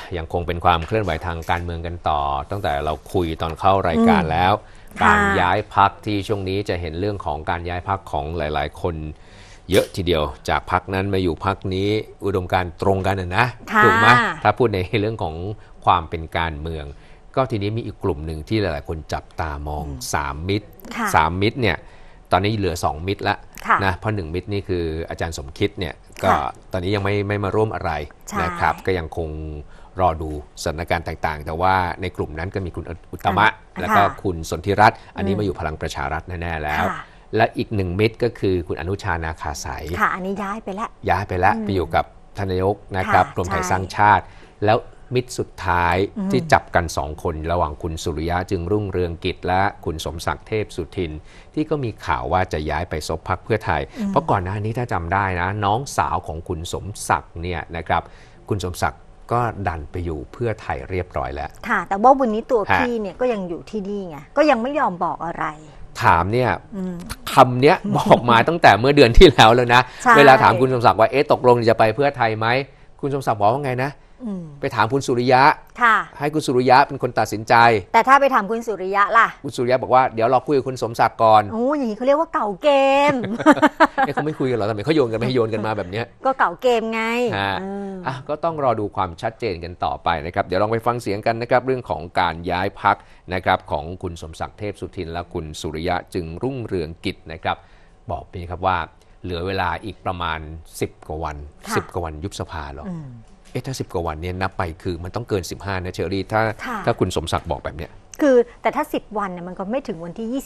ยังคงเป็นความเคลื่อนไหวทางการเมืองกันต่อตั้งแต่เราคุยตอนเข้ารายการแล้วการย้ายพรรคที่ช่วงนี้จะเห็นเรื่องของการย้ายพรรคของหลายๆคนเยอะทีเดียวจากพรรคนั้นมาอยู่พรรคนี้อุดมการณ์ตรงกันนะถูกไหมถ้าพูดในเรื่องของความเป็นการเมืองก็ทีนี้มีอีกกลุ่มหนึ่งที่หลายๆคนจับตามอง3มิตร3มิตรเนี่ยตอนนี้เหลือ2มิตรแล้วนะเพราะ1มิตรนี่คืออาจารย์สมคิดเนี่ยก็ตอนนี้ยังไม่มาร่วมอะไรนะครับก็ยังคงรอดูสถานการณ์ต่างๆแต่ว่าในกลุ่มนั้นก็มีคุณอุตตมะแล้วก็คุณสนธิรัตน์อันนี้มาอยู่พลังประชารัฐแน่ๆแล้วและอีก1มิตรก็คือคุณอนุชานาคาสายค่ะอันนี้ย้ายไปแล้วไปอยู่กับทนายกนะครับรวมไทยสร้างชาติแล้วมิตรสุดท้ายที่จับกัน2คนระหว่างคุณสุริยะจึงรุ่งเรืองกิจและคุณสมศักดิ์เทพสุทินที่ก็มีข่าวว่าจะย้ายไปซบพรรคเพื่อไทยเพราะก่อนหน้านี้ถ้าจำได้นะน้องสาวของคุณสมศักดิ์เนี่ยนะครับคุณสมศักดิ์ก็ดันไปอยู่เพื่อไทยเรียบร้อยแล้วค่ะแต่ว่าวันนี้ตัวพี่เนี่ยก็ยังอยู่ที่นี่ไงก็ยังไม่ยอมบอกอะไรถามเนี่ยคำเนี้ยบอกมาตั้งแต่เมื่อเดือนที่แล้วแล้วนะเวลาถามคุณสมศักดิ์ว่าตกลงจะไปเพื่อไทยไหมคุณสมศักดิ์บอกว่าไงนะไปถามคุณสุริยะให้คุณสุริยะเป็นคนตัดสินใจแต่ถ้าไปถามคุณสุริยะล่ะคุณสุริยะบอกว่าเดี๋ยวเราคุยกับคุณสมศักดิ์ก่อนโอ้อย่างนี้เขาเรียกว่าเก่าเกมเขาไม่คุยกันหรอทำไมเขาโยนกันไม่ให้โยนกันมาแบบนี้ก็เก่าเกมไงก็ต้องรอดูความชัดเจนกันต่อไปนะครับเดี๋ยวลองไปฟังเสียงกันนะครับเรื่องของการย้ายพรรคนะครับของคุณสมศักดิ์เทพสุทินและคุณสุริยะจึงรุ่งเรืองกิจนะครับบอกไปครับว่าเหลือเวลาอีกประมาณ10กว่าวันยุบสภาหรอถ้า10กว่าวันเนี่ยนับไปคือมันต้องเกิน15นะเชอรี่ถ้าคุณสมศักดิ์บอกแบบเนี้ยคือแต่ถ้า10วันเนี่ยมันก็ไม่ถึงวันที่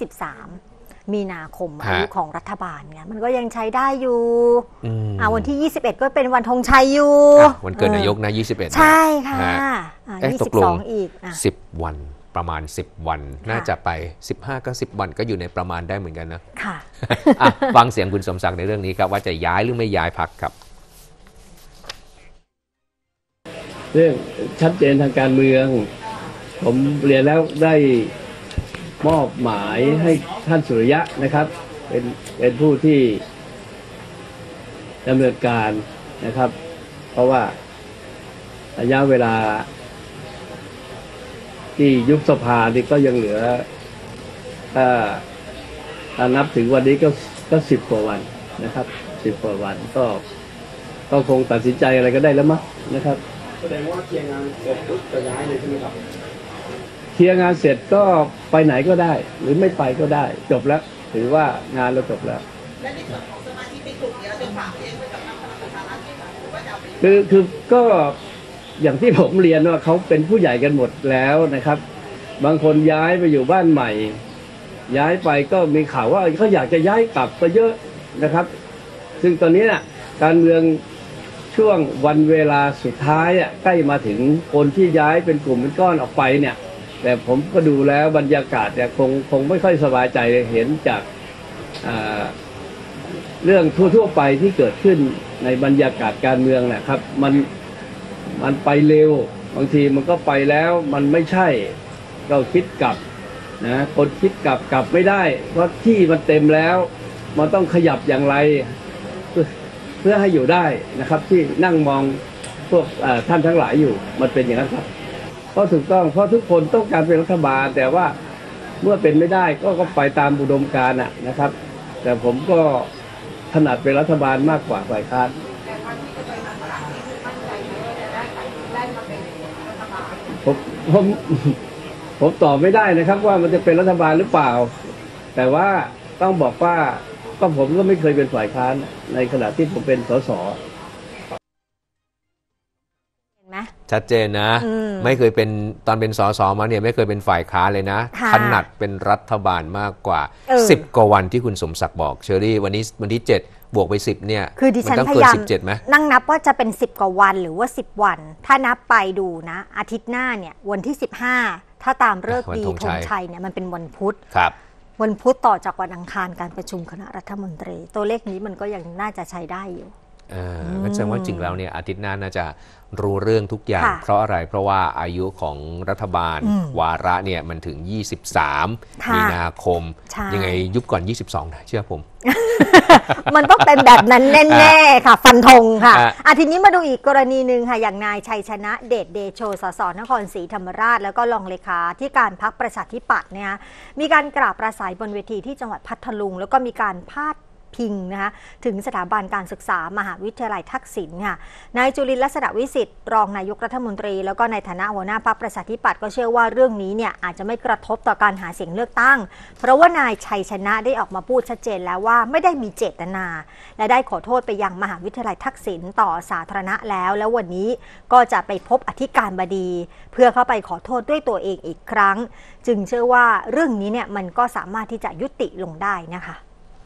23มีนาคมอายุของรัฐบาลไงมันก็ยังใช้ได้อยู่วันที่21ก็เป็นวันธงชัยอยู่วันเกิดนายกนะ21 ใช่ค่ะตกลงอีก10วันประมาณ10วันน่าจะไป15ก็10วันก็อยู่ในประมาณได้เหมือนกันนะค่ะฟังเสียงคุณสมศักดิ์ในเรื่องนี้ครับว่าจะย้ายหรือไม่ย้ายพรรคครับเรื่องชัดเจนทางการเมืองผมเรียนแล้วได้มอบหมายให้ท่านสุริยะนะครับเป็นผู้ที่ดำเนินการนะครับเพราะว่าระยะเวลาที่ยุบสภานี่ก็ยังเหลือถ้านับถึงวันนี้ก็10กว่าวันนะครับ10กว่าวันก็คงตัดสินใจอะไรก็ได้แล้วมั้งนะครับแสดงว่าเคลียร์งานเสร็จปุ๊บจะย้ายเลยใช่ไหมครับเคลียร์งานเสร็จก็ไปไหนก็ได้หรือไม่ไปก็ได้จบแล้วถือว่างานเราจบแล้วและในส่วนของสมาชิกในกลุ่มนี้เราจะฝากเองไว้กับพรรคพลังประชารัฐหรือว่าจะเอาคือก็อย่างที่ผมเรียนว่าเขาเป็นผู้ใหญ่กันหมดแล้วนะครับบางคนย้ายไปอยู่บ้านใหม่ย้ายไปก็มีข่าวว่าเขาอยากจะย้ายกลับก็เยอะนะครับซึ่งตอนนี้น่ะการเมืองช่วงวันเวลาสุดท้ายใกล้มาถึงคนที่ย้ายเป็นกลุ่มเป็นก้อนออกไปเนี่ยแต่ผมก็ดูแล้วบรรยากาศเนี่ยคงไม่ค่อยสบายใจเห็นจากเรื่องทั่วไปที่เกิดขึ้นในบรรยากาศการเมืองนะครับมันไปเร็วบางทีมันก็ไปแล้วมันไม่ใช่เราคิดกลับนะคนคิดกลับไม่ได้เพราะที่มันเต็มแล้วมันต้องขยับอย่างไรเพื่อให้อยู่ได้นะครับที่นั่งมองพวกท่านทั้งหลายอยู่มันเป็นอย่างนั้นครับก็ถูกต้องเพราะทุกคนต้องการเป็นรัฐบาลแต่ว่าเมื่อเป็นไม่ได้ก็ไปตามอุดมการณ์นะครับแต่ผมก็ถนัดเป็นรัฐบาลมากกว่าฝ่ายค้านผมตอบไม่ได้นะครับว่ามันจะเป็นรัฐบาลหรือเปล่าแต่ว่าต้องบอกว่าก็ผมก็ไม่เคยเป็นฝ่ายค้านในขณะที่ผมเป็นสสเห็นไหมชัดเจนนะไม่เคยเป็นตอนเป็นสสมาเนี่ยไม่เคยเป็นฝ่ายค้านเลยนะถนัดเป็นรัฐบาลมากกว่า10กว่าวันที่คุณสมศักดิ์บอกเชอรี่วันนี้วันที่7บวกไป10เนี่ยคือดิฉันพยายามนั่งนับว่าจะเป็น10กว่าวันหรือว่า10วันถ้านับไปดูนะอาทิตย์หน้าเนี่ยวันที่15ถ้าตามฤกษ์ดีธงชัยเนี่ยมันเป็นวันพุธวันพุธต่อจากวันอังคารการประชุมคณะรัฐมนตรีตัวเลขนี้มันก็ยังน่าจะใช้ได้อยู่งั้นแสดงว่าจริงแล้วเนี่ยอาทิตย์หน้าน่าจะรู้เรื่องทุกอย่างเพราะอะไรเพราะว่าอายุของรัฐบาลวาระเนี่ยมันถึง23มีนาคมยังไงยุบก่อน22นะเชื่อผมมันต้องเป็นแบบนั้นแน่ๆค่ะฟันธงค่ะทีนี้มาดูอีกกรณีหนึ่งค่ะอย่างนายชัยชนะเดชเดโชสสนครศรีธรรมราชแล้วก็รองเลขาที่การพรรคประชาธิปัตย์เนี่ยมีการกราบปราศัยบนเวทีที่จังหวัดพัทลุงแล้วก็มีการพาดพิงนะคะถึงสถาบันการศึกษามหาวิทยาลัยทักษิณค่ะนายจุลินทร์ลักษณะวิสิทธิ์รองนายกรัฐมนตรีแล้วก็ในฐานะหัวหน้าพรรคประชาธิปัตย์ก็เชื่อว่าเรื่องนี้เนี่ยอาจจะไม่กระทบต่อการหาเสียงเลือกตั้งเพราะว่านายชัยชนะได้ออกมาพูดชัดเจนแล้วว่าไม่ได้มีเจตนาและได้ขอโทษไปยังมหาวิทยาลัยทักษิณต่อสาธารณะแล้ววันนี้ก็จะไปพบอธิการบดีเพื่อเข้าไปขอโทษด้วยตัวเองอีกครั้งจึงเชื่อว่าเรื่องนี้เนี่ยมันก็สามารถที่จะยุติลงได้นะคะ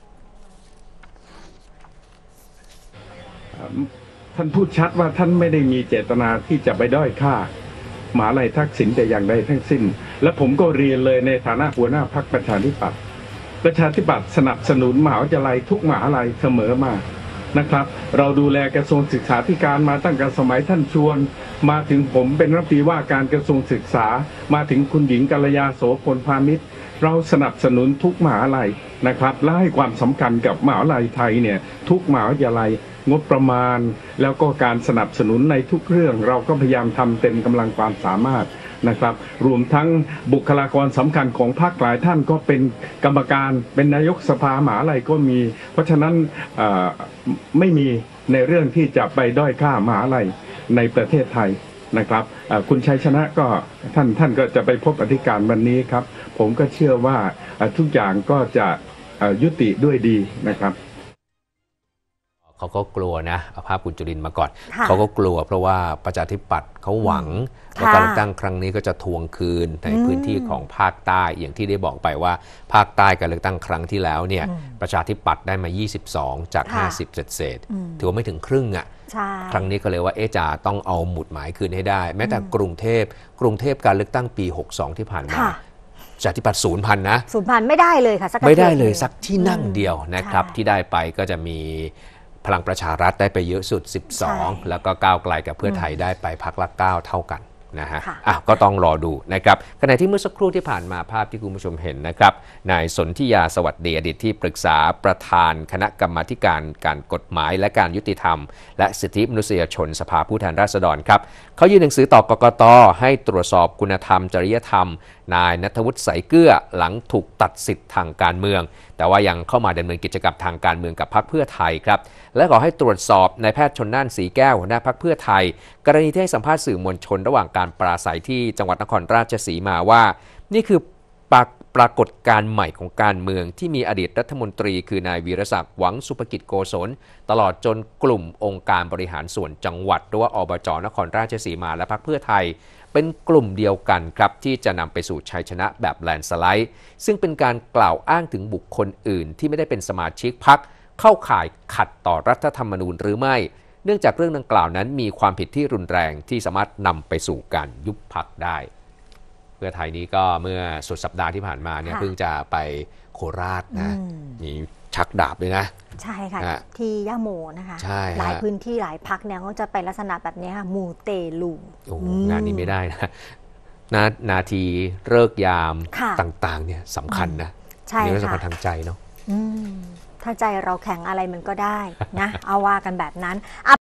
ท่านพูดชัดว่าท่านไม่ได้มีเจตนาที่จะไปด้อยค่ามหาวิทยาลัยทักษิณแต่อย่างใดทั้งสิ้นและผมก็เรียนเลยในฐานะหัวหน้าพรรคประชาธิปัตย์สนับสนุนมหาวิทยาลัยทุกมหาวิทยาลัยเสมอมานะครับเราดูแลกระทรวงศึกษาธิการมาตั้งแต่สมัยท่านชวนมาถึงผมเป็นรัฐมนตรีว่าการกระทรวงศึกษามาถึงคุณหญิงกัลยาโสพลพาณิชย์เราสนับสนุนทุกมหาวิทยาลัยนะครับและให้ความสำคัญกับมหาวิทยาลัยไทยเนี่ยทุกมหาวิทยาลัยงบประมาณแล้วก็การสนับสนุนในทุกเรื่องเราก็พยายามทำเต็มกำลังความสามารถนะครับรวมทั้งบุคลากรสำคัญของพรรคหลายท่านก็เป็นกรรมการเป็นนายกสภามหาวิทยาลัยก็มีเพราะฉะนั้นไม่มีในเรื่องที่จะไปด้อยค่ามหาวิทยาลัยในประเทศไทยนะครับคุณชัยชนะก็ท่านก็จะไปพบอธิการวันนี้ครับผมก็เชื่อว่าทุกอย่างก็จะยุติด้วยดีนะครับเขาก็กลัวนะเอาภาพคุณจุรินทร์มาก่อนเขาก็กลัวเพราะว่าประชาธิปัตย์เขาหวังว่าการเลือกตั้งครั้งนี้ก็จะทวงคืนในพื้นที่ของภาคใต้อย่างที่ได้บอกไปว่าภาคใต้การเลือกตั้งครั้งที่แล้วเนี่ยประชาธิปัตย์ได้มา22จาก50เศษถือว่าไม่ถึงครึ่งอ่ะครั้งนี้ก็เลยว่าจะต้องเอาหมุดหมายคืนให้ได้แม้แต่กรุงเทพการเลือกตั้งปี62ที่ผ่านมาประชาธิปัตย์0,000นะ 0,000ไม่ได้เลยค่ะไม่ได้เลยสักที่นั่งเดียวนะครับที่ได้ไปก็จะมีพลังประชารัฐได้ไปเยอะสุด12แล้วก็ก้าวไกลกับเพื่อไทยได้ไปพรรคละ9เท่ากันนะฮะก็ต้องรอดูนะครับขณะที่เมื่อสักครู่ที่ผ่านมาภาพที่คุณผู้ชมเห็นนะครับนายสนธิยาสวัสดีอดีตที่ปรึกษาประธานคณะกรรมาธิการการกฎหมายและการยุติธรรมและสิทธิมนุษยชนสภาผู้แทนราษฎรครับเขายื่นหนังสือต่อกกต.ให้ตรวจสอบคุณธรรมจริยธรรมนายณัฐวุฒิ สายเกลือหลังถูกตัดสิทธิ์ทางการเมืองแต่ว่ายังเข้ามาดำเนินกิจกรรมทางการเมืองกับพรรคเพื่อไทยครับและขอให้ตรวจสอบนายแพทย์ชลน่านศรีแก้วหัวหน้าพรรคเพื่อไทยกรณีที่ให้สัมภาษณ์สื่อมวลชนระหว่างการปราศัยที่จังหวัดนครราชสีมาว่านี่คือปรากฏการณ์ใหม่ของการเมืองที่มีอดีตรัฐมนตรีคือนายวีรศักดิ์หวังสุภกิจโกศลตลอดจนกลุ่มองค์การบริหารส่วนจังหวัดหรือว่าอบจ.นครราชสีมาและพรรคเพื่อไทยเป็นกลุ่มเดียวกันครับที่จะนำไปสู่ชัยชนะแบบแลนด์สไลด์ซึ่งเป็นการกล่าวอ้างถึงบุคคลอื่นที่ไม่ได้เป็นสมาชิกพรรคเข้าข่ายขัดต่อรัฐธรรมนูญหรือไม่เนื่องจากเรื่องดังกล่าวนั้นมีความผิดที่รุนแรงที่สามารถนำไปสู่การยุบพรรคได้เพื่อไทยนี้ก็เมื่อสุดสัปดาห์ที่ผ่านมาเนี่ยเพิ่งจะไปโคราชนะมีชักดาบเลยนะใช่ค่ะที่ย่าโมนะคะหลายพื้นที่หลายพรรคเนี่ยก็จะไปลักษณะแบบนี้ค่ะมูเตลูงานนี้ไม่ได้นะนาทีเลิกยามต่างๆเนี่ยสำคัญนะนี่ก็สำคัญทางใจเนาะถ้าใจเราแข็งอะไรมันก็ได้นะเอาว่ากันแบบนั้น